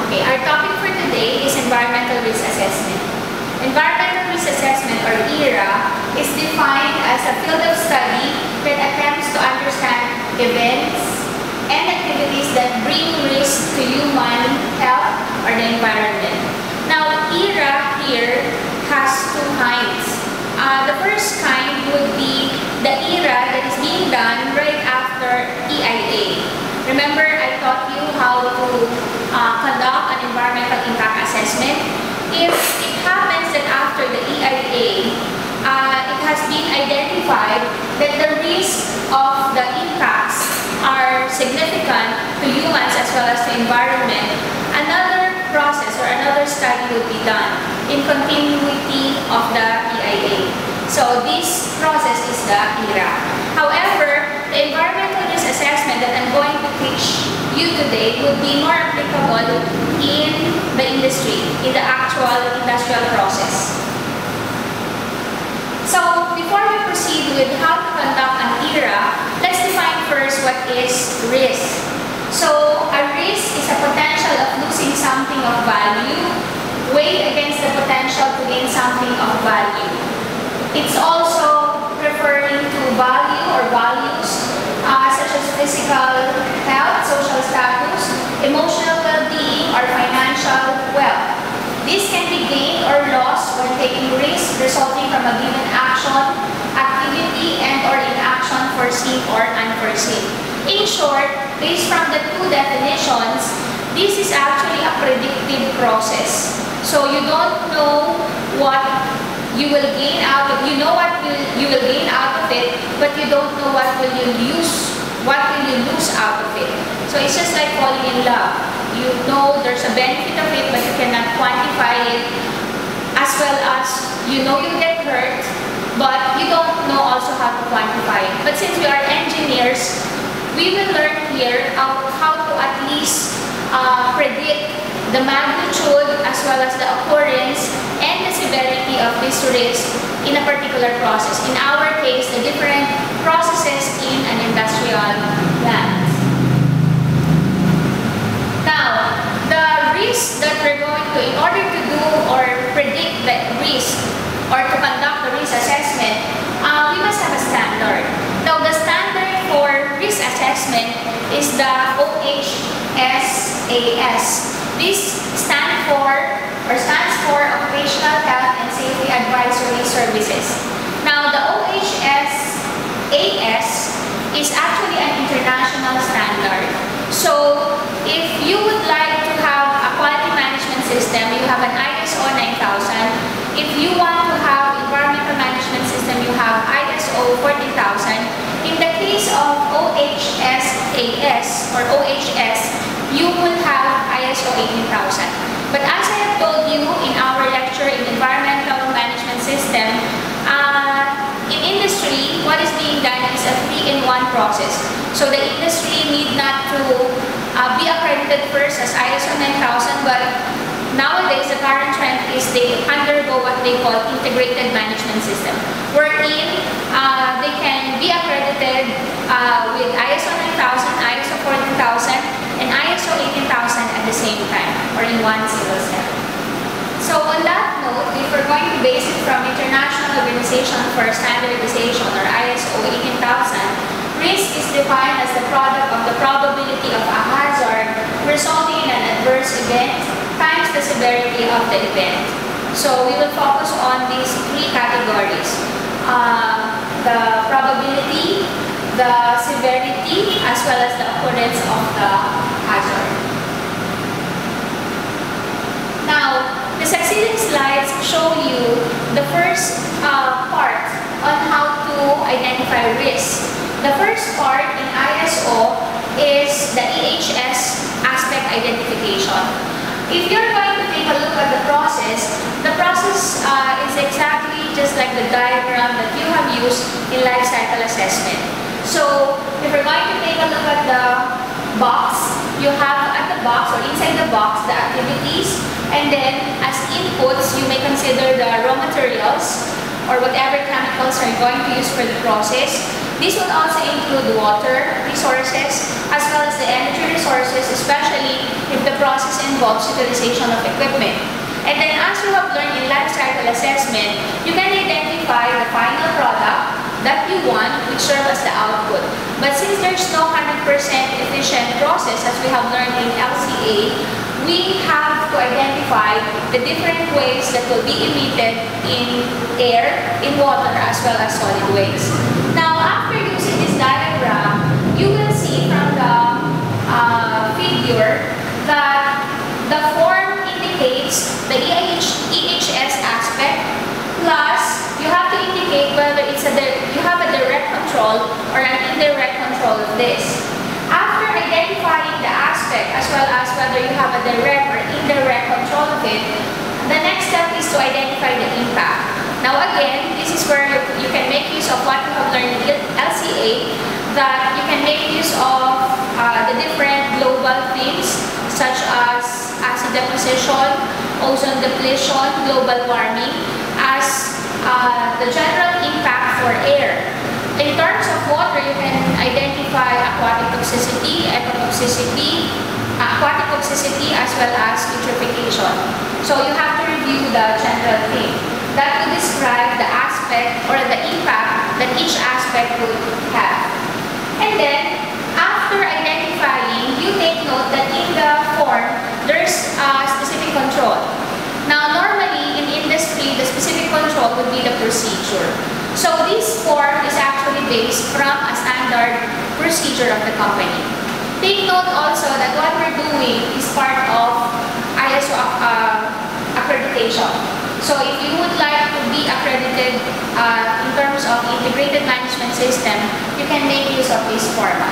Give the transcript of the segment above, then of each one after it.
Okay, our topic for today is environmental risk assessment. Environmental risk assessment, or ERA, is defined as a field of study that attempts to understand events and activities that bring risk to human health or the environment. Now, ERA here has two kinds. The first kind would be the ERA that is being done right after EIA. Remember, I taught you how to conduct an environmental impact assessment. If it happens that after the EIA, it has been identified that the risk of the impacts are significant to humans as well as to environment, another process or another study would be done in continuity of the EIA. So this process is the ERA. However, the environmental risk assessment that I'm going to teach you today would be more applicable in the industry, in the actual industrial process. So before we proceed with how to conduct an ERA, let's define first what is risk. So a risk is a potential of losing something of value weighed against the potential to gain something of value. It's also referring to value or values such as physical health, social status, emotional well-being, or financial wealth. This can be gained or lost when taking risks resulting from a given action, activity, and or inaction foreseen or unforeseen. In short, based from the two definitions, this is actually a predictive process. So you don't know what you will gain out of, you know what you will gain out of it, but you don't know what will you lose out of it. So it's just like falling in love. You know there's a benefit of it, but you cannot quantify it, as well as you know you get hurt, but you don't know also how to quantify it. But since we are engineers, we will learn here how to at least predict the magnitude as well as the occurrence and the severity of this risk in a particular process. In our case, the different processes in an industrial plant. Now, the risk that we're going to, in order to do or predict the risk or to conduct the risk assessment, we must have a standard. Now, the standard for risk assessment is the OHSAS. This stands for Occupational Health and Safety Advisory Services. Now, the OHSAS is actually an international standard. So, if you would like to have a quality management system, you have an ISO 9000. If you want to have environmental management system, you have ISO 40000. In the case of OHSAS or OHS, you will have ISO 18000. But as I have told you in our lecture in environmental management system, in industry, what is being done is a 3-in-1 process. So the industry need not to be accredited first as ISO 9000, but nowadays the current trend is they undergo what they call integrated management system, wherein they can be accredited with ISO 9000, ISO 14000, and ISO 18000 at the same time, or in one single step. So on that note, if we're going to base it from International Organization for Standardization, or ISO 18000, risk is defined as the product of the probability of a hazard resulting in an adverse event times the severity of the event. So we will focus on these three categories: the probability, the severity, as well as the occurrence of the hazard. Now, the succeeding slides show you the first part on how to identify risk. The first part in ISO is the EHS aspect identification. If you're going to take a look at the process is exactly just like the diagram that you have used in life cycle assessment. So, if we're going to take a look at the box, you have at the box or inside the box the activities, and then as inputs, you may consider the raw materials or whatever chemicals are going to use for the process. This will also include water resources as well as the energy resources, especially if the process involves utilization of equipment. And then as you have learned in life cycle assessment, you can identify the final product that you want, which serves as the output. But since there's no 100% efficient process, as we have learned in LCA, we have to identify the different ways that will be emitted in air, in water, as well as solid waste. Now, after using this diagram, you will see from the figure that the form indicates the EHS aspect, plus you have to indicate whether you have a direct control or an indirect control of this. After identifying the aspect as well as whether you have a direct or indirect control of it, the next step is to identify the impact. Now again, this is where you can make use of what you have learned in LCA, that you can make use of the different global themes such as acid deposition, ozone depletion, global warming as the general impact for air. In terms of water, you can identify aquatic toxicity, ecotoxicity, aquatic toxicity, as well as eutrophication. So you have to review the general theme. That will describe the aspect or the impact that each aspect would have. And then, after identifying, you take note that in the form, there's a specific control. Now, normally in industry, the specific control would be the procedure. So this form is actually based from a standard procedure of the company. Take note also that what we're doing is part of ISO accreditation. So if you would like to be accredited in terms of integrated management system, you can make use of this format.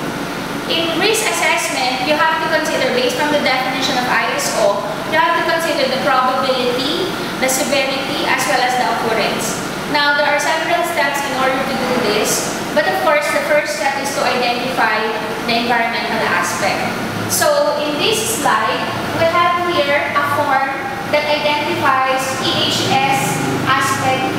In risk assessment, you have to consider, based on the definition of ISO, you have to consider the probability, the severity, as well as the occurrence. Now, there are several steps in order to do this, but of course, the first step is to identify the environmental aspect. So, in this slide, we have here a form that identifies EHS aspect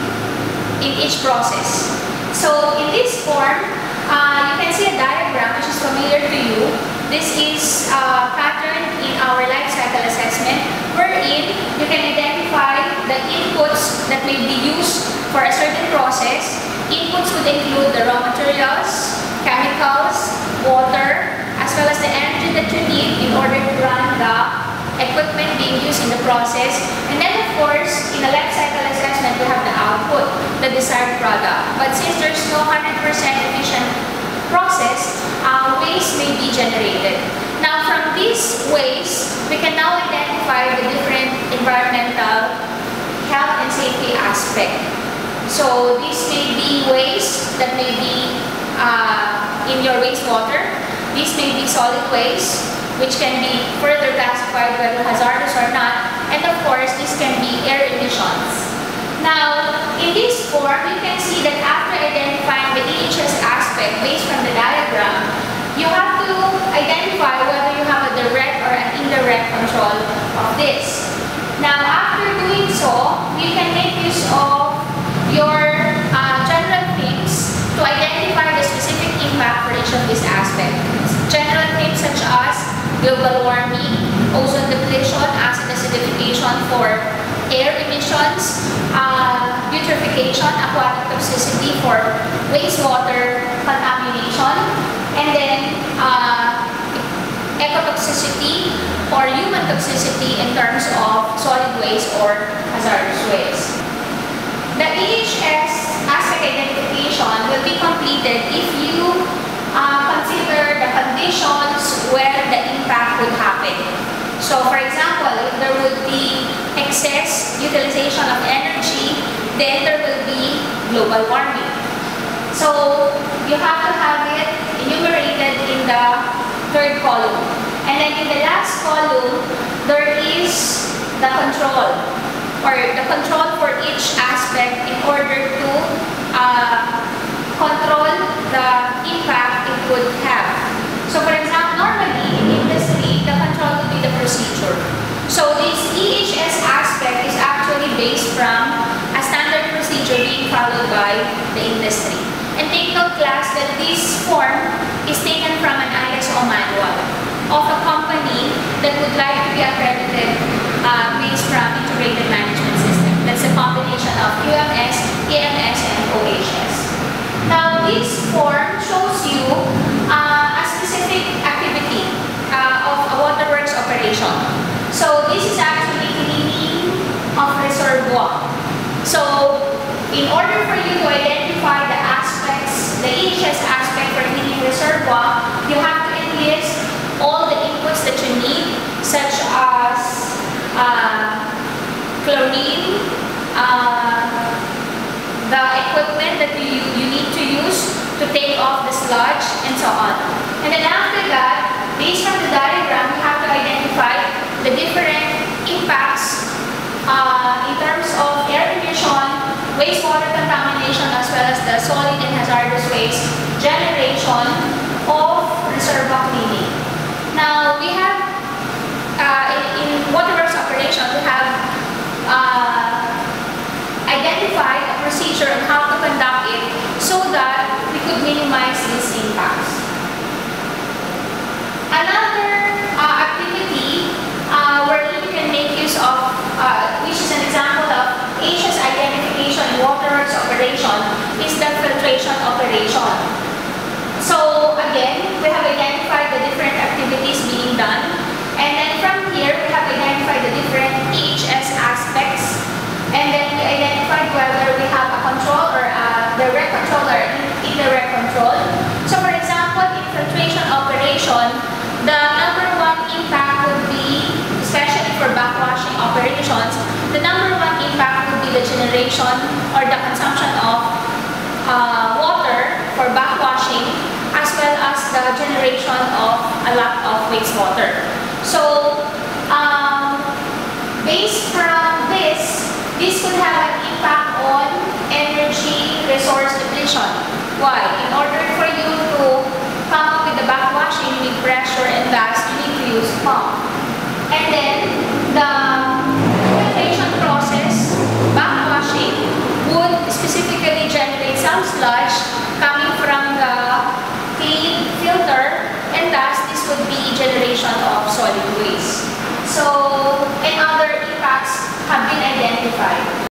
in each process. So, in this form, you can see a diagram which is familiar to you. This is a pattern in our life cycle assessment wherein you can identify the inputs that may be used for a certain process. Inputs would include the raw materials, chemicals, water, as well as the energy that you need in order to run the equipment being used in the process. And then of course, in a life cycle assessment, we have the output, the desired product. But since there's no 100% efficient process, waste may be generated. Now from these waste, we can now identify the different environmental health and safety aspect. So this may be waste that may be in your wastewater. This may be solid waste, which can be further classified whether hazardous or not. And of course, this can be air emissions. Now, in this form, you can see that after identifying the EHS aspect based from the diagram, you have to identify whether you have a direct or an indirect control of this. Now, after doing so, you can make use of your general themes to identify the specific impact for each of these aspects. General themes such as global warming, ozone depletion, acid acidification for air emissions, eutrophication, aquatic toxicity for wastewater contamination, and then ecotoxicity or human toxicity in terms of solid waste or hazardous waste. The EHS aspect identification will be completed if you consider the conditions where the impact would happen. So for example, if there would be excess utilization of energy, then there will be global warming. So you have to have it enumerated in the third column. And then in the last column, there is the control or the control for each aspect in order to control the impact it would have. So for example, normally in industry, the control would be the procedure. So this EHS aspect is actually based from a standard procedure being followed by the industry. And take note class that this form is taken from an ISO manual of a company that would like form shows you a specific activity of a waterworks operation. So this is actually cleaning of reservoir. So in order for you to identify the aspects, the easiest aspect for cleaning reservoir, you have to enlist all the inputs that you need, such as chlorine, the equipment that you need to use to take off the sludge, and so on. And then after that, based on the diagram, you have to identify the different impacts in terms of air emission, wastewater contamination, as well as the solid and hazardous waste generation of reservoir cleaning. Now, we have, in waterworks operation, we have identified a procedure on how to conduct it so that we could minimize these impacts. Another activity where you can make use of, which is an example of ASHA's identification in waterworks operation, is the filtration operation. So again, we have identified the different activities being done, and then from here we have identified the different EHS aspects, and then we identified whether we have a control or a direct control or indirect control. So for example, in filtration operation, the number one impact would be, especially for backwashing operations, the number one impact would be the generation or the consumption of water for backwashing, as well as the generation of a lot of wastewater. So based from this could have an impact on energy resource depletion. Why? In order for you to come up with the backwashing, you need pressure, and thus you need to use pump. And then the filtration process, backwashing, would specifically generate some sludge coming from the clean filter, and thus this would be generation of solid waste. So, and other impacts have been identified.